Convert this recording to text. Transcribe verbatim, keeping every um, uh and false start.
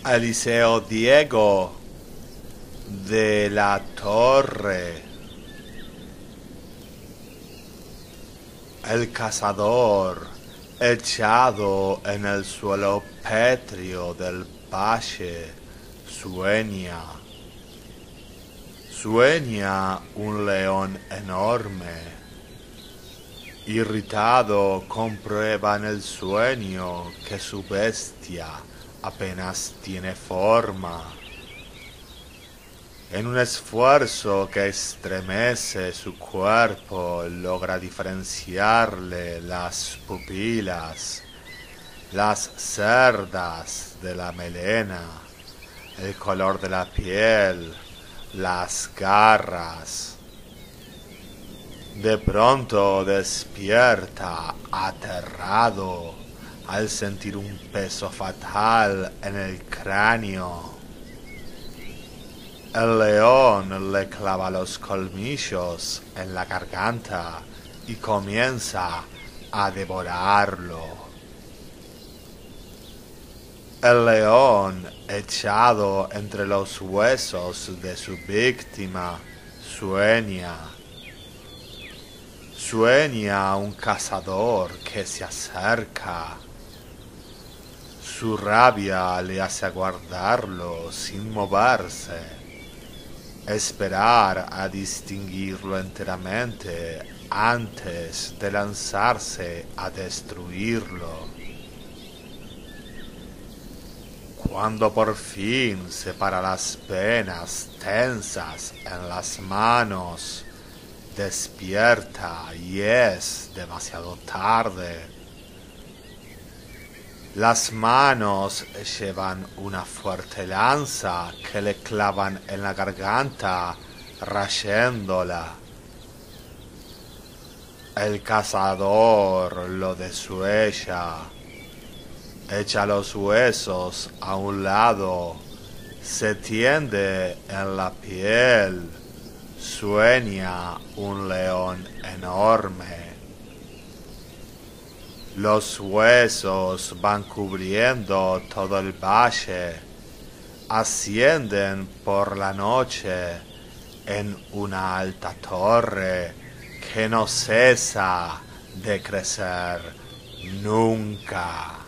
Eliseo Diego de la Torre, el cazador echado en el suelo pétreo del valle, sueña. Sueña un león enorme. Irritado comprueba en el sueño que su bestia apenas tiene forma. En un esfuerzo que estremece su cuerpo, logra diferenciarle las pupilas, las cerdas de la melena, el color de la piel, las garras. De pronto despierta aterrado al sentir un peso fatal en el cráneo. El león le clava los colmillos en la garganta y comienza a devorarlo. El león, echado entre los huesos de su víctima, sueña. Sueña un cazador que se acerca. Su rabia le hace aguardarlo sin moverse, esperar a distinguirlo enteramente antes de lanzarse a destruirlo. Cuando por fin separa las venas tensas en las manos, despierta y es demasiado tarde. Las manos llevan una fuerte lanza que le clavan en la garganta, rayéndola. El cazador lo desuella, echa los huesos a un lado, se tiende en la piel. Sueña un león enorme. Los huesos van cubriendo todo el valle, ascienden por la noche en una alta torre que no cesa de crecer nunca.